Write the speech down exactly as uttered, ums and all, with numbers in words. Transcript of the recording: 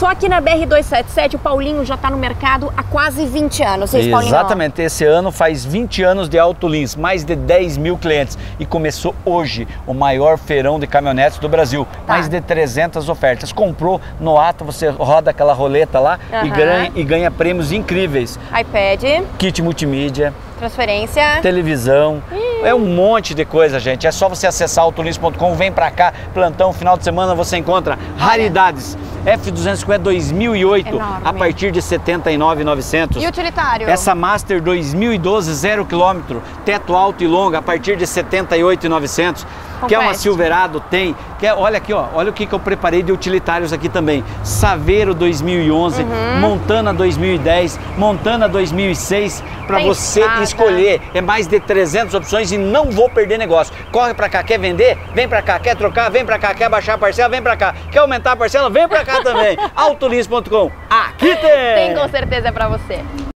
Só aqui na B R duzentos e setenta e sete o Paulinho já está no mercado há quase vinte anos. Isso, Paulinho? Exatamente, esse ano faz vinte anos de Autolins, mais de dez mil clientes. E começou hoje o maior feirão de caminhonetes do Brasil. Tá. Mais de trezentas ofertas. Comprou no ato, você roda aquela roleta lá uhum. e, ganha, e ganha prêmios incríveis. iPad. Kit multimídia. Transferência. Televisão. Ih. É um monte de coisa, gente. É só você acessar autolins ponto com, vem pra cá, plantão, final de semana você encontra raridades. F duzentos e cinquenta dois mil e oito Enorme. A partir de setenta e nove mil e novecentos. E utilitário? Essa Master dois mil e doze zero quilômetro, teto alto e longa a partir de setenta e oito mil e novecentos. Quer uma Silverado? Tem. Quer, olha aqui, ó, olha o que, que eu preparei de utilitários aqui também. Saveiro dois mil e onze, uhum. Montana dois mil e dez, Montana dois mil e seis, para você nada. escolher. É mais de trezentas opções e não vou perder negócio. Corre pra cá, quer vender? Vem pra cá, quer trocar? Vem pra cá, quer baixar a parcela? Vem pra cá. Quer aumentar a parcela? Vem pra cá também. autolins ponto com. Aqui tem! Tem, com certeza, é pra você.